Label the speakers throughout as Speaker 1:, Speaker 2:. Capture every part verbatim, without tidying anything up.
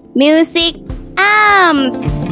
Speaker 1: Music Arms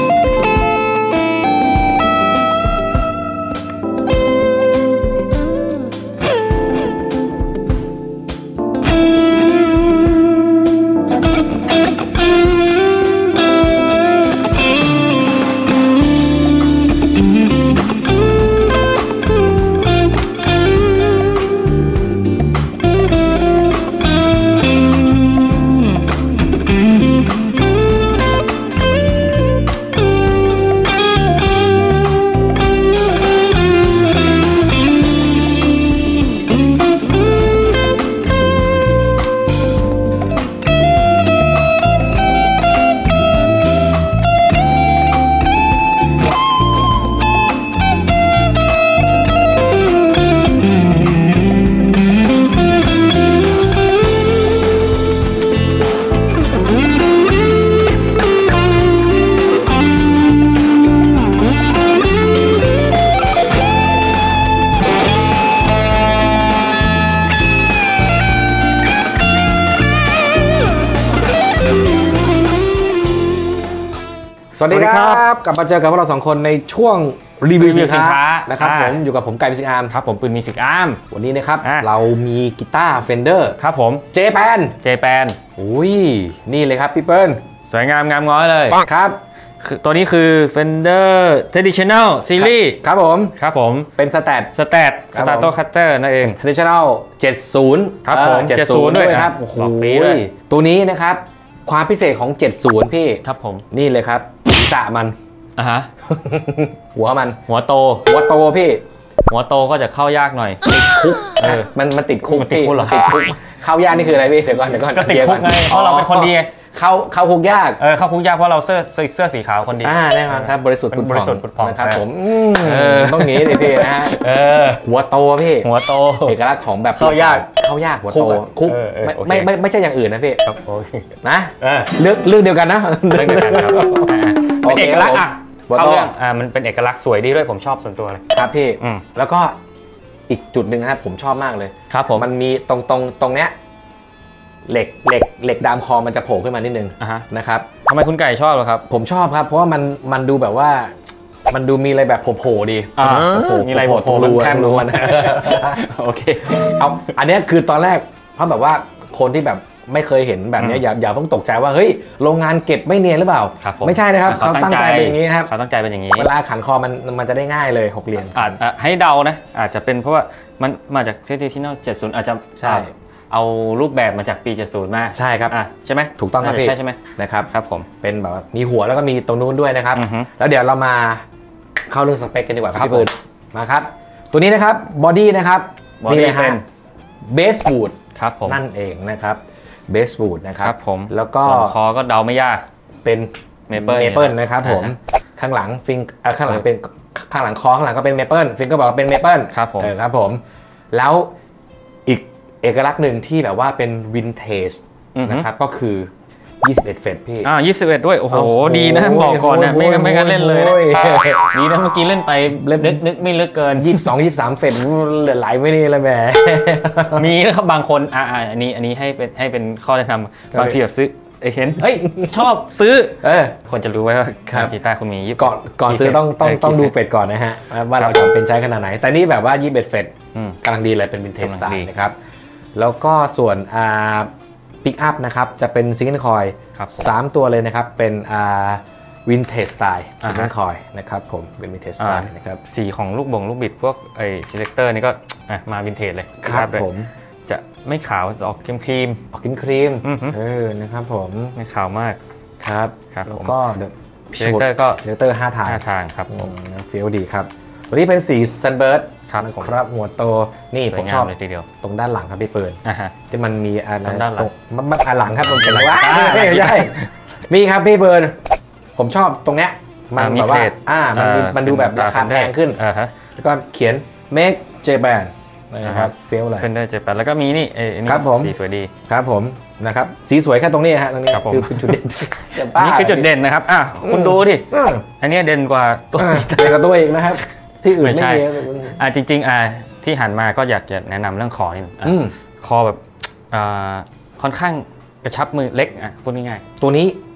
Speaker 1: สวัสดีครับกลับมาเจอกับพวกเราสองคนในช่วงรีวิวสินค้านะครับผมอยู่กับผมไก่มิวสิกอาร์ม
Speaker 2: ครับผมปืนมิวสิกอาร์ม
Speaker 1: วันนี้นะครับเรามีกีตาร์เฟนเดอร์
Speaker 2: ครับผม
Speaker 1: เจแปน
Speaker 2: เจแปน
Speaker 1: อุ้ยนี่เลยครับพี่เปิ้ล
Speaker 2: สวยงามงามง้อยเลย
Speaker 1: ครับ
Speaker 2: ตัวนี้คือ Fender Traditional Series
Speaker 1: ครับผม
Speaker 2: ครับผม
Speaker 1: เป็นสแตท
Speaker 2: สแตทสตาร์โตคัตเตอร์นั่นเอง
Speaker 1: Traditional เจ็ดสิบ
Speaker 2: ครับผมเจ็ดสิบด้วย
Speaker 1: ครับโอ้โหตัวนี้นะครับความพิเศษของเจ็ดสิบพี่
Speaker 2: ครับผม
Speaker 1: นี่เลยครับศีรษะมัน
Speaker 2: อ่ะฮะ
Speaker 1: หัวมัน
Speaker 2: หัวโต
Speaker 1: หัวโตพี่
Speaker 2: หัวโตก็จะเข้ายากหน่อย
Speaker 1: ติดคุกเออมันมันติดคุก
Speaker 2: ติดคุกเหรอ
Speaker 1: ติดคุกเข้ายากนี่คืออะไรพี่เดี๋ยวก่อนเดี๋ยวก่อน
Speaker 2: ก็ติดคุกไงเพราะเราเป็นคนดี
Speaker 1: เข้าเข้าคุกยาก
Speaker 2: เออเข้าคุกยากเพราะเราเสื้อเสื้อสีขาวคนดี
Speaker 1: อ่าแน่นอนครับบริสุทธิ์
Speaker 2: บริสุทธิ์ผุดผ่อง
Speaker 1: นะครับผมต้องงี้ดิพี่นะฮะหัวโตพี่
Speaker 2: หัวโต
Speaker 1: เอกลักษณ์ของแบบ
Speaker 2: เข้ายาก
Speaker 1: เข้ายากหัวโตคุกไม่ไม่ไม่ใช่อย่างอื่นนะพี่
Speaker 2: ครับ
Speaker 1: นะเลือกเลือกเดียวกันนะ
Speaker 2: เลือกเดียวกันครับเป็นเอกลักษณ์อ่ะเข้าเรื่องอ่ามันเป็นเอกลักษณ์สวยดีด้วยผมชอบส่วนตัวเลย
Speaker 1: ครับพี่แล้วก็อีกจุดหนึ่งครับผมชอบมากเลย
Speaker 2: ครับผม
Speaker 1: มันมีตรงตรงตรงเนี้ยเหล็กเหล็กเหล็กดามคอมันจะโผล่ขึ้นมานิดนึงนะครับ
Speaker 2: ทำไมคุณไก่ชอบเหรอครับ
Speaker 1: ผมชอบครับเพราะว่ามันมันดูแบบว่ามันดูมีอะไรแบบโผล่ๆดี
Speaker 2: มีอะไรโผล่ๆรู
Speaker 1: แทมรูมัน
Speaker 2: โอเค
Speaker 1: เอาอันนี้คือตอนแรกเพราะแบบว่าคนที่แบบไม่เคยเห็นแบบนี้อย่าอย่าเพิ่งตกใจว่าเฮ้ยโรงงานเก็บไม่เนียนหรือเปล่าไม่ใช่นะครับเขาตั้งใจเป็นอย่างนี้ครับ
Speaker 2: เขาตั้งใจเป็นอย่างนี้
Speaker 1: เวลาขันคอมันมันจะได้ง่ายเลยหกเหลี่ยม
Speaker 2: อาจให้เดานะอาจจะเป็นเพราะว่ามันมาจากเทที่นอลเจ็ดสิบอาจจะ
Speaker 1: ใช่
Speaker 2: เอารูปแบบมาจากปีเจ็ดสิบมา
Speaker 1: ใช่ครับ
Speaker 2: อ่ะใช่ไหม
Speaker 1: ถูกต้องครับพี่
Speaker 2: ใช่ใช่ไหม
Speaker 1: นะครับ
Speaker 2: ครับผม
Speaker 1: เป็นแบบมีหัวแล้วก็มีตรงนู้นด้วยนะครับแล้วเดี๋ยวเรามาเข้าเรื่องสเปคกันดีกว่าครับพี่ปืนมาครับตัวนี้นะครับบอดี้นะครับ
Speaker 2: นี่เลยฮะ
Speaker 1: เบสบูด
Speaker 2: ครับผม
Speaker 1: นั่นเองนะครับเบสบูดนะครับ
Speaker 2: ผม
Speaker 1: แล้วก็
Speaker 2: ส่วนคอก็เดาไม่ยาก
Speaker 1: เป็น
Speaker 2: เมเปิล
Speaker 1: เมเปิลนะครับผมข้างหลังฟิงข้างหลังเป็นข้างหลังคอข้างหลังก็เป็นเมเปิลฟิงก็บอกว่าเป็นเมเปิล
Speaker 2: ครับผม
Speaker 1: ครับผมแล้วอีกเอกลักษณ์หนึ่งที่แบบว่าเป็นวินเทจนะครับก็คือยี่สิบเอ็ดเฟรตพี่
Speaker 2: อ่ายี่สิบเอ็ดด้วยโอ้โหดีนะบอกก่อนนะไม่ไม่งั้นเล่นเลยดีนะเมื่อกี้เล่นไปนึกนึกไม่ลึกเกิน
Speaker 1: ยี่สิบสอง ยี่สิบสามเฟรตเหลือไหลไม่นี่เลยแหม
Speaker 2: มีนะครับบางคนอ่าอันนี้อันนี้ให้เป็นให้เป็นข้อแนะนำบางทีแบบซื้อเห็นเฮ้ยชอบซื้อคนจะรู้ไว้ว่ากีตาร์คุณมียี่
Speaker 1: ก่อนก่อนซื้อต้องต้องต้องดูเฟรตก่อนนะฮะว่าเราจำเป็นใช้ขนาดไหนแต่นี่แบบว่ายี่สิบเอ็ดเฟรตกำลังดีเลยเป็นวินเทจสไตล์นะครับแล้วก็ส่วนอ่าปิกอัพนะครับจะเป็นซิงเกิลคอยสามตัวเลยนะครับเป็นอ่าวินเทจสไตล์ซิงเกิลคอยนะครับผมเป็นวินเทจสไตล์นะครับ
Speaker 2: สีของลูกบ่งลูกบิดพวกไอ้ซีเลคเตอร์นี่ก็มาวินเทจเลย
Speaker 1: ครับผม
Speaker 2: จะไม่ขาวจะออกครีมครีม
Speaker 1: ออกครีมครีมเออนะครับผม
Speaker 2: ไม่ขาวมาก
Speaker 1: ครับ
Speaker 2: ครับ
Speaker 1: แล้วก็
Speaker 2: ซีเลคเตอร์ก็
Speaker 1: ซีเลคเตอร์ห้าทาง
Speaker 2: ห้าทางครับผม
Speaker 1: เฟี้ยวดีครับตัวนี้เป็นสีซันเบิร์ดครับหัวโตนี่ผมชอบ
Speaker 2: เลยทีเดียว
Speaker 1: ตรงด้านหลังครับพี่เปิดที่มันมีอะไร
Speaker 2: ด้านหลัง
Speaker 1: มันอันหลังครับผมเห็นว่าไม่ใช่มีครับพี่เปิดผมชอบตรงเนี้ยมันแบบว่าอ่ามันมันดูแบบราคาแพงขึ้นแล้วก็เขียน make Japan นะครับเฟี้ยวเลย
Speaker 2: Fender Japan แล้วก็มีนี่นี่สีสวยดี
Speaker 1: ครับผมนะครับสีสวยแค่ตรงนี้ฮะตรงนี้คือจุดเด่น
Speaker 2: นี่คือจุดเด่นนะครับอ่ะคุณดูดิอันนี้เด่นกว่าตัว
Speaker 1: เด่นกว่าตัวเองนะครับที่อื่นไม่มี
Speaker 2: อ่าจริงๆอ่าที่หันมาก็อยากจะแนะนำเรื่องคอนี่คอแบบอ่าค่อนข้างกระชับมือเล็กอ่ะพูดง่าย
Speaker 1: ๆตัวนี้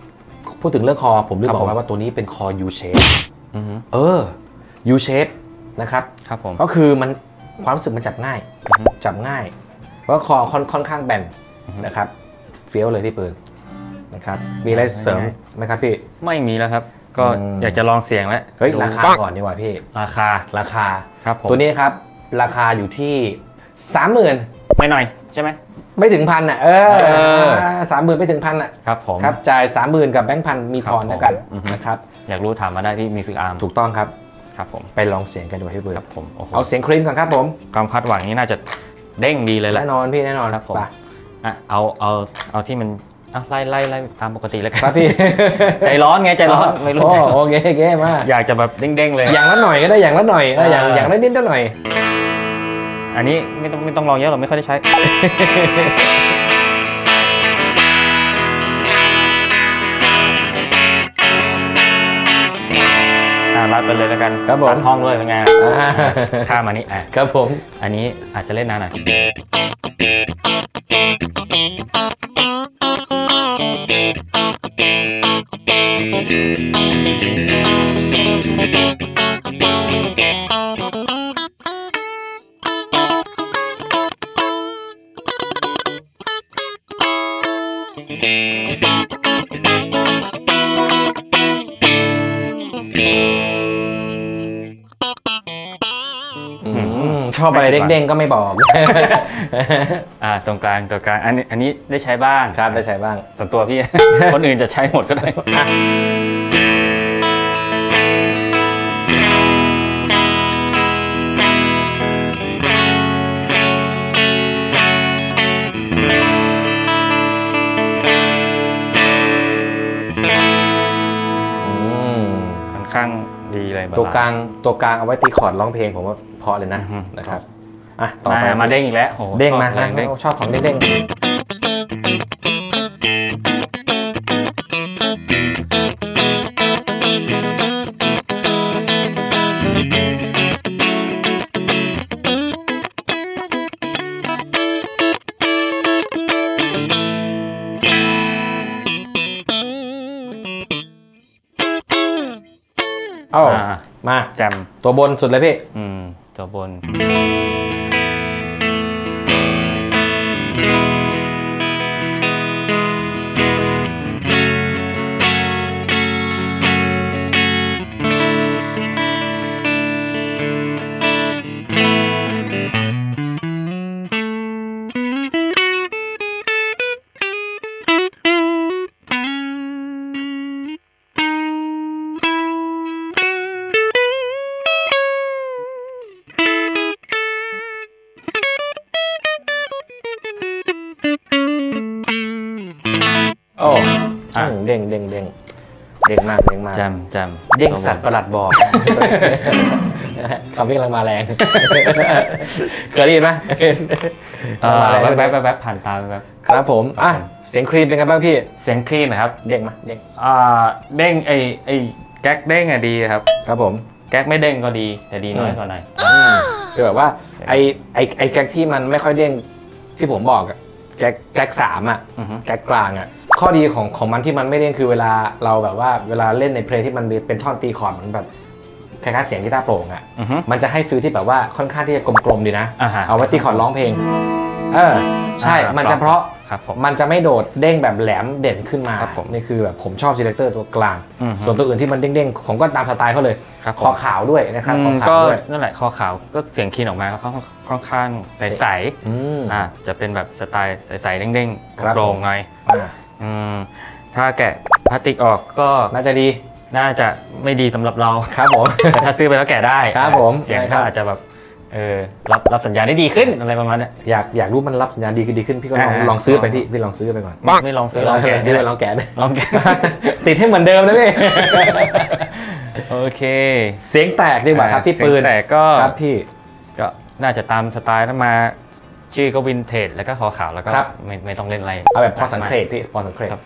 Speaker 1: พูดถึงเรื่องคอผมลืมบอกไว้ว่าตัวนี้เป็นคอ U shape เออ U shape นะครับ
Speaker 2: ครับผม
Speaker 1: ก็คือมันความรู้สึกมันจับง่ายจับง่ายเพราะคอค่อนข้างแบนนะครับเฟี้ยวเลยที่ปืนนะครับมีอะไรเสริมไหมครับพี่
Speaker 2: ไม่มีแล้วครับก็อยากจะลองเสียงแล้ว
Speaker 1: เฮ้ยราคาก่อนดีกว่าพี่
Speaker 2: ราคา
Speaker 1: ราคา
Speaker 2: ครับ
Speaker 1: ตัวนี้ครับราคาอยู่ที่สามหมื่น
Speaker 2: ไม่หน่อยใช่ไหม
Speaker 1: ไม่ถึงพันอ่ะเออสามหมื่นไม่ถึงพันอ่ะ
Speaker 2: ครับผม
Speaker 1: ครับจ่ายสามหมื่นกับแบงค์พันมีพรแล้วกันนะครับ
Speaker 2: อยากรู้ถามมาได้ที่มีซื้ออาร์ม
Speaker 1: ถูกต้องครับ
Speaker 2: ครับผม
Speaker 1: ไปลองเสียงกันดูให้เบื่อ
Speaker 2: ครับผม
Speaker 1: เอาเสียงคลีนก่อนครับผม
Speaker 2: ความคาดหวังนี้น่าจะเด้งดีเลยแหละ
Speaker 1: แน่นอนพี่แน่นอน
Speaker 2: ครับผมอ่ะเอาเอาเอาที่มันไล่ไล่ไล่ตามปกติเลยครับ
Speaker 1: พี่
Speaker 2: ใจร้อนไงใจร้อนไม่รู้ใจ
Speaker 1: โอเคโอเคมาก
Speaker 2: อยากจะแบบเด้งๆเลย
Speaker 1: อย่างละหน่อยก็ได้อย่างละหน่อยอย่างอย่างละนิดละหน่อย
Speaker 2: อันนี้ไม่ต้องไม่ต้องลองเยอะหรอกไม่ค่อยได้ใช้รัดไปเลยแล้วกัน
Speaker 1: ครับผม
Speaker 2: ห้องด้วยเป็นไงข้ามมานี้อ่ะ
Speaker 1: ครับผม
Speaker 2: อันนี้อาจจะเล่นนานหน่อย
Speaker 1: ชอบอะไรเด้งๆก็ไม่บอก
Speaker 2: อ่าตรงกลางตรงกลางอันนี้อันนี้ได้ใช้บ้าง
Speaker 1: ครับได้ใช้บ้าง
Speaker 2: ส่วนตัวพี่ คนอื่นจะใช้หมดก็ได้ค่อนข้างดีเลย
Speaker 1: ตัวกลางตัวกลางเอาไว้ตีคอร์ดร้องเพลงผมว่าพอเลยนะนะครับอ่ะต่อไป
Speaker 2: มาเด้งอีกแล้ว
Speaker 1: เด้งมาชอบของเด้งเอ้ามา
Speaker 2: แจม
Speaker 1: ตัวบนสุดเลยพี่
Speaker 2: อืมตัวบน
Speaker 1: โอ้เด้งเด้งเด้งเด้งมากเด้งมาก
Speaker 2: จำจ
Speaker 1: ำเด้งสัตว์ประหลาดบอกคำนี้กำลังมาแรงเคยได้ยินไหม
Speaker 2: แว๊บแว๊บแว๊บผ่านตาแว๊บ
Speaker 1: ครับผมอ่ะเสียงคลีนเป็นไงบ้างพี่
Speaker 2: เสียงคลีนนะครับ
Speaker 1: เด้งมาเด้ง
Speaker 2: อ่าเด้งไอไอแก๊กเด้งอะดีครับ
Speaker 1: ครับผม
Speaker 2: แก๊กไม่เด้งก็ดีแต่ดีน้อยกว่าหน่อย
Speaker 1: คือแบบว่าไอไอไอแก๊กที่มันไม่ค่อยเด้งที่ผมบอกแก๊กแก๊กสามอ่ะแก๊กกลางอ่ะข้อดีของของมันที่มันไม่เด้งคือเวลาเราแบบว่าเวลาเล่นในเพลงที่มันเป็นท่อนตีคอร์ดเหมือนแบบคล้ายๆเสียงกีตาร์โปร่งอ่ะมันจะให้ฟีลที่แบบว่าค่อนข้างที่จะกลมๆดีนะเอาไว้ตีคอร์ดร้องเพลงเออใช่มันจะเพราะมันจะไม่โดดเด้งแบบแหลมเด่นขึ้นมานี่คือแบบผมชอบซีเลคเตอร์ตัวกลางส่วนตัวอื่นที่มันเด้งๆผมก็ตามสไตล์เขาเลยคอขาวด้วยนะครับคอขาวด้วย
Speaker 2: นั่นแหละคอขาวก็เสียงคีนออกมาค่อนข้างใสๆอ่าจะเป็นแบบสไตล์ใสๆเด้งๆโปร่งหน่อยถ้าแกะพลาสติกออกก็
Speaker 1: น่าจะดี
Speaker 2: น่าจะไม่ดีสำหรับเรา
Speaker 1: ครับผม
Speaker 2: แต่ถ้าซื้อไปแล้วแกะได้
Speaker 1: ครับผม
Speaker 2: เสียงก็อาจจะแบบเออรับรับสัญญาณได้ดีขึ้นอะไรประมาณนี้
Speaker 1: อยากอยากรู้มันรับสัญญาณดีขึ้นดีขึ้นพี่ก็ลองลองซื้อไปพี่พี่ลองซื้อไปก่อน
Speaker 2: ไม่ลองซื้อลองแกะ
Speaker 1: ซื้อลองแกะ
Speaker 2: ลองแกะ
Speaker 1: ติดให้เหมือนเดิมนะพี่
Speaker 2: โอเค
Speaker 1: เสียงแตกดีกว่าครับที่ปืน
Speaker 2: แตกก็
Speaker 1: ครับพี่
Speaker 2: ก็น่าจะตามสไตล์นั้นมาชื่อก็วินเทจแล้วก็คอขาวแล้วก็ไม่ไม่ต้องเล่นอะไร
Speaker 1: เอาแบบพอสังเกตพี่พอสังเกต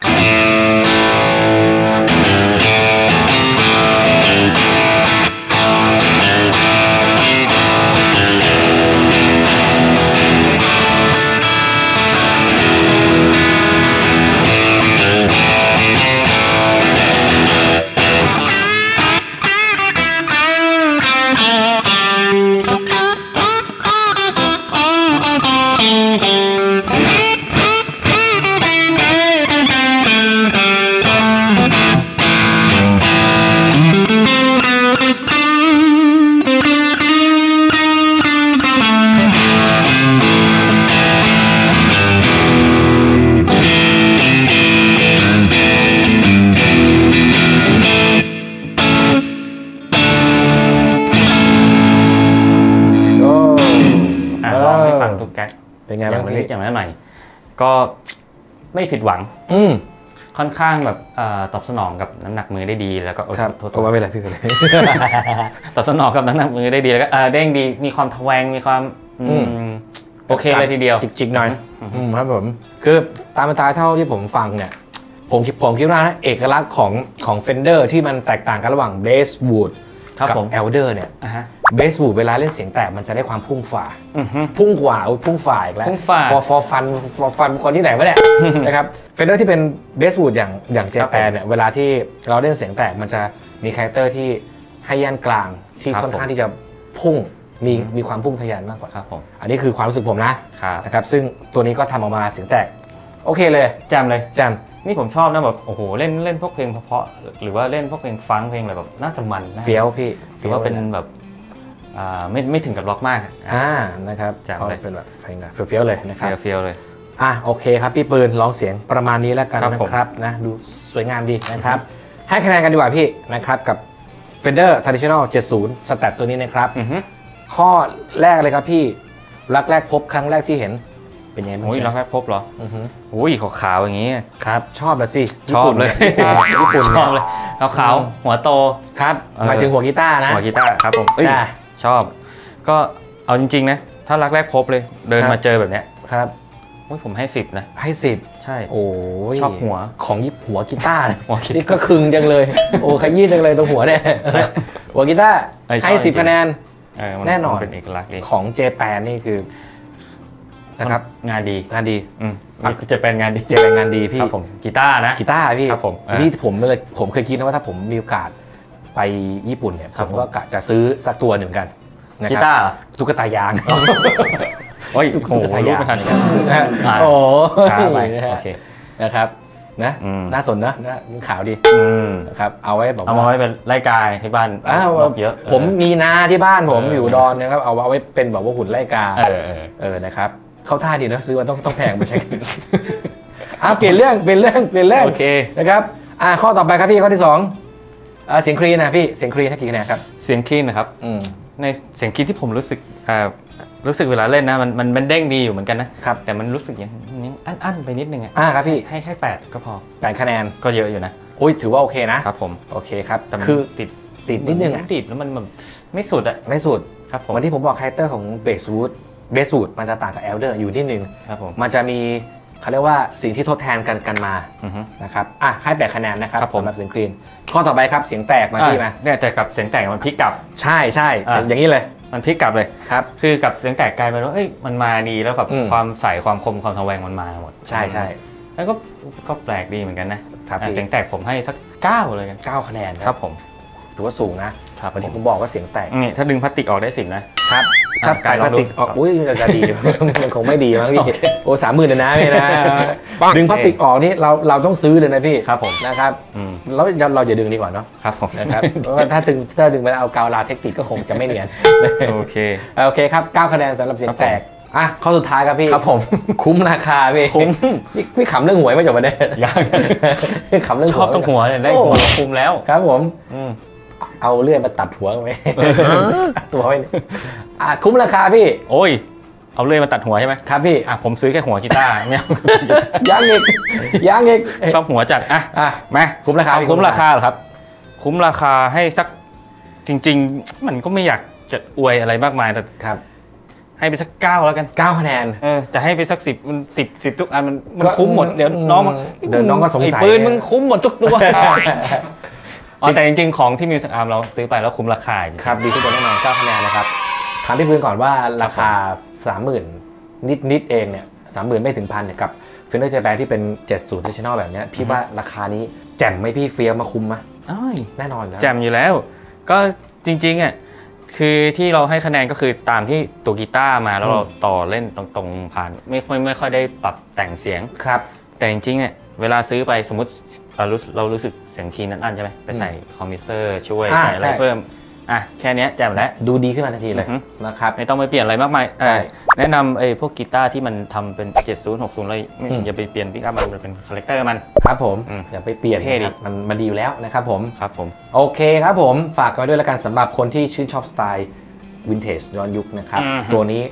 Speaker 1: เป็นไง
Speaker 2: อย่า
Speaker 1: บ้าง ง
Speaker 2: นิด
Speaker 1: พี่
Speaker 2: อย่างนั้นหน่อยก็ไม่ผิดหวัง
Speaker 1: อืม
Speaker 2: ค่อนข้างแบบตอบสนองกับน้ำหนักมือได้ดีแล้วก็
Speaker 1: ครับ
Speaker 2: โทษ
Speaker 1: ผมว่าไม่เป็นไรพี่เป็นไร
Speaker 2: ตอบสนองกับน้ำหนักมือได้ดีแล้วก็เด้งดีมีความทแวงมีความโอเคเลยทีเดียว
Speaker 1: จิกๆหน่อยครับผมคือตามสไตล์เท่าที่ผมฟังเนี่ยผมคิดผมคิดว่านะเอกลักษณ์ของของ Fender ที่มันแตกต่างกันระหว่าง Basswood กับ Elder เนี่ย Basswood เวลาเล่นเสียงแตกมันจะได้ความพุ่งฝ่าพุ่งกว่าพุ่งฝ่าอีกแล้ว for for fun for fun คนที่ไหนวะเนี่ยนะครับ Fender ที่เป็น Basswood อย่างอย่างเจแปนเนี่ยเวลาที่เราเล่นเสียงแตกมันจะมีคาแรคเตอร์ที่ให้ย่านกลางที่ค่อนข้างที่จะพุ่งมีมีความพุ่งทะยานมากกว่าครับผมอันนี้คือความรู้สึกผมนะนะครับซึ่งตัวนี้ก็ทำออกมาเสียงแตกโอเคเลย
Speaker 2: แจมเลย
Speaker 1: แจม
Speaker 2: นี่ผมชอบนะแบบโอ้โหเล่นเล่นพวกเพลงเพราะๆหรือว่าเล่นพวกเพลงฟังเพลงอะไรแบบน่าจะมันนะ
Speaker 1: เฟี้ยวพี่
Speaker 2: หรือว่าเป็นแบบอ่าไม่ไม่ถึงกับล็อกมาก
Speaker 1: อ่านะครับ
Speaker 2: แจมเลย
Speaker 1: เป็นแบบเพลงเฟี้ยวๆเลยนะครับ
Speaker 2: เฟี้ยวๆเลย
Speaker 1: อ่ะโอเคครับพี่ปืนร้องเสียงประมาณนี้แล้วกันนะครับนะดูสวยงามดีนะครับให้คะแนนกันดีกว่าพี่นะครับกับ Fender Traditional เจ็ดสิบ สแตทตัวนี้นะครับข้อแรกเลยครับพี่รักแรกพบครั้งแรกที่เห็นเป็นยังไงบ้าง
Speaker 2: โอ้ยรักแรกพบเหรอโอ้ยขาวๆอย่างงี้
Speaker 1: ครับชอบแล้วสิ
Speaker 2: ชอบเลย
Speaker 1: ญี่ปุ่น
Speaker 2: ชอบเลยขาวๆหัวโต
Speaker 1: ครับหมายถึงหัวกีตาร์นะ
Speaker 2: หัวกีตาร์ครับผมชอบก็เอาจริงๆนะถ้ารักแรกพบเลยเดินมาเจอแบบเนี้ย
Speaker 1: ครับ
Speaker 2: ผมให้สิบนะ
Speaker 1: ให้สิบ
Speaker 2: ใช่
Speaker 1: โอ้ย
Speaker 2: ชอบหัว
Speaker 1: ของยิบหัวกีตาร์นี่ก็คึงจังเลยโอ้ขยี้จังเลยตรงหัวเนี่ยหัวกีตาร์ให้สิบคะแนนแน่นอน
Speaker 2: เป็นเอกลักษณ์
Speaker 1: ของเจแปนนี่คือนะครับ
Speaker 2: งานดี
Speaker 1: งานดี
Speaker 2: จะเป็นงานดี
Speaker 1: จะเป็นงานดีพี่
Speaker 2: ผมกีตาร์นะ
Speaker 1: กีตาร์พี่
Speaker 2: ครับผม
Speaker 1: นี่ผมเลยผมเคยคิดนะว่าถ้าผมมีโอกาสไปญี่ปุ่นเนี่ยผมก็กะจะซื้อสักตัวหนึ่งกัน
Speaker 2: กีตาร์
Speaker 1: ตุ๊กตายาง
Speaker 2: โอ้ยตุ๊กตายาง
Speaker 1: โอ้
Speaker 2: ช้าไปโอเค
Speaker 1: นะครับนะน่าสนนะนะข่าวดีนะครับเอาไว้บอก
Speaker 2: เอาไว้เป็นไร่กายที่บ้าน
Speaker 1: เยอะผมมีนาที่บ้านผมอยู่ดอนนะครับเอาไว้เป็นแบบว่าหุ่นไร่กาเออนะครับเข้าท่าดีนะซื้อมาต้องต้องแพงไปใช้กันอ่ะเปลี่ยนเรื่องเปลี่ยนเรื่องเปลี่ยนเรื่อง
Speaker 2: โอเค
Speaker 1: นะครับอ่ะข้อต่อไปครับพี่ข้อที่สองเสียงคลีนนะพี่เสียงคลีนให้กี่คะแนนครับ
Speaker 2: เสียงคลีนนะครับในเสียงคลีนที่ผมรู้สึกรู้สึกเวลาเล่นนะมันมันมันเด้งดีอยู่เหมือนกันนะครับแต่มันรู้สึกอย่างนี้อั้นๆไปนิดนึง
Speaker 1: อ่ะครับพี่
Speaker 2: ให้แค่แปดก็พอ
Speaker 1: แปดคะแนน
Speaker 2: ก็เยอะอยู่นะ
Speaker 1: โอ้ยถือว่าโอเคนะครับ
Speaker 2: ผม
Speaker 1: โอเคครับ
Speaker 2: แต่
Speaker 1: คือ
Speaker 2: ติด
Speaker 1: ติดนิดนึงอ่ะ
Speaker 2: ติดแล้วมันแบบไม่สุดอ่ะ
Speaker 1: ไม่สุด
Speaker 2: ครับผม
Speaker 1: วันที่ผมบอกคาแรคเตอร์ของเบสวูดเบสวูดมันจะต่างกับเอลเดอร์อยู่นิดนึง
Speaker 2: ครับผม
Speaker 1: มันจะมีเขาเรียกว่าสิ่งที่ทดแทนกันกันมานะครับอ่ะให้แปดคะแนนนะครับสำหรับเสียงคลีนข้อต่อไปครับเสียงแตกมาที่มา
Speaker 2: เนี่ยแต่กับเสียงแตกมันพลิกกลับ
Speaker 1: ใช่ใช่อย่างนี้เลย
Speaker 2: มันพลิกกลับเลย
Speaker 1: ครับ
Speaker 2: คือกับเสียงแตกกลายเป็นว่าเอ้ยมันมาดีแล้วกับความใส่ความคมความทแวงมันมาหมด
Speaker 1: ใช่ใช่
Speaker 2: แล้วก็ก็แปลกดีเหมือนกันนะเสียงแตกผมให้สักเก้าเลยกัน
Speaker 1: เก้าคะแนน
Speaker 2: ครับผม
Speaker 1: ถือว่าสูงนะครับวันที่ผมบอกว่าเสียงแตก
Speaker 2: นี่ถ้าดึงพลาสติกออกได้สิบนะครับ
Speaker 1: ถ้าพลาสติกออกอุ้ยจะดีมันคงไม่ดีมั้งพี่โอ้สามหมื่นนะพี่นะดึงพลาสติกออกนี่เราเราต้องซื้อเลยนะพี่
Speaker 2: ครับผม
Speaker 1: นะครับแล้วเราอย่าดึงดีกว่าเนาะ
Speaker 2: ครับผม
Speaker 1: นะครับเพราะว่าถ้าดึงถ้าดึงไปเอากาวลาเทคนิคก็คงจะไม่เนียน
Speaker 2: โอเค
Speaker 1: โอเคครับเก้าคะแนนสำหรับเสียงแตกอ่ะข้อสุดท้ายครับพี่
Speaker 2: ครับผม
Speaker 1: คุ้มราคาพี่
Speaker 2: คุ้ม
Speaker 1: นี่พี่ขำเรื่องหวยไม่จบประเด็น
Speaker 2: ยัง
Speaker 1: ขำเรื่อง
Speaker 2: ชอบตรงหัวเนี่ยได้หัวคุ้มแล้ว
Speaker 1: ครับผมเอาเลื่อยมาตัดหัวไว้ตัวไว้อ่ะคุ้มราคาพี่
Speaker 2: โอ้ยเอาเลื่อยมาตัดหัวใช่ไหม
Speaker 1: ครับพี่
Speaker 2: อ่ะผมซื้อแค่หัวกีตาร์เนี่ย
Speaker 1: ยังอีกยังอีก
Speaker 2: ชอบหัวจัดอ่ะ
Speaker 1: อ่ะ
Speaker 2: มา
Speaker 1: คุ้มราคา
Speaker 2: คุ้มราคาเหรอครับคุ้มราคาให้สักจริงๆมันก็ไม่อยากจะอวยอะไรมากมายแต่
Speaker 1: ครับ
Speaker 2: ให้ไปสักเก้าแล้วกัน
Speaker 1: เก้าคะแนน
Speaker 2: เออจะให้ไปสักสิบมันสิบสิบทุกอันมันมันคุ้มหมดเดี๋ยวน้อง
Speaker 1: เดี๋ยวน้องก็สงสัย
Speaker 2: ปืนมึงคุ้มหมดทุกตัวแต่จริงๆของที่มิวสิกอาร์มเราซื้อไปแล้วคุ้มราคา
Speaker 1: ครับดีที่จะแน่นอนเก้าคะแนนนะครับถามพี่พื้นก่อนว่าราคา สามหมื่น นิดๆเองเนี่ย สามหมื่น ไม่ถึงพันเนี่ยกับ Fender Japan ที่เป็นเจ็ดสิบ Traditional แบบนี้พี่ว่าราคานี้แจ่มไหมพี่เฟี้ยวมาคุ้มไหมแน่นอน
Speaker 2: แจ่มอยู่แล้วก็จริงๆอ่ะคือที่เราให้คะแนนก็คือตามที่ตัวกีตาร์มาแล้วเราต่อเล่นตรงๆผ่านไม่ค่อยไม่ค่อยได้ปรับแต่งเสียง
Speaker 1: ครับ
Speaker 2: แต่จริงๆเนี่ยเวลาซื้อไปสมมติเรารู้เรารู้สึกเสียงคีย์นั้นอันใช่ไหมไปใส่คอมพิวเซอร์ช่วยใส่อะไรเพิ่มอ่ะแค่นี้แจ่มแล้ว
Speaker 1: ดูดีขึ้นมาทันทีเลยนะครับ
Speaker 2: ไม่ต้องไปเปลี่ยนอะไรมากมายแนะนำไอ้พวกกีตาร์ที่มันทำเป็นเจ็ดสิบ หกสิบเลยอย่าไปเปลี่ยนพิกอัพมันเป็นคาแรคเตอร์มัน
Speaker 1: ครับผมอย่าไปเปลี่ยนมันมันดีอยู่แล้วนะครับผม
Speaker 2: ครับผม
Speaker 1: โอเคครับผมฝากกันด้วยแล้วกันสำหรับคนที่ชื่นชอบสไตล์วินเทจย้อนยุคนะครับตัวนี้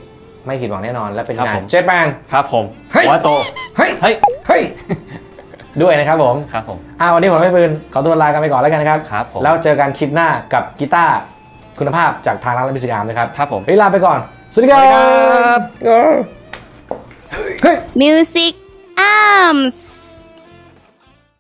Speaker 1: ไม่ผิดหวังแน่นอนและเป็น
Speaker 2: ครับ
Speaker 1: งาน
Speaker 2: ผม
Speaker 1: เจ็ตแมน
Speaker 2: ครับผม
Speaker 1: เฮ้ย
Speaker 2: หัวโต
Speaker 1: เฮ้ย
Speaker 2: เฮ้ย
Speaker 1: เฮ้ย ด้วยนะครับผม
Speaker 2: ครับผม
Speaker 1: อ่าวันนี้ผมไม่ปืนขอตัวลากันไปก่อนแล้วกันนะครับ
Speaker 2: ครับผม
Speaker 1: แล้วเจอกันคลิปหน้ากับกีตาร์คุณภาพจากทางร้านมิวสิกอาร์มนะครับ
Speaker 2: ครับผม
Speaker 1: เฮ้ยลาไปก่อนสวัสดีครับ
Speaker 2: สวัสดีครับ
Speaker 1: เฮ้ย
Speaker 3: Music Arms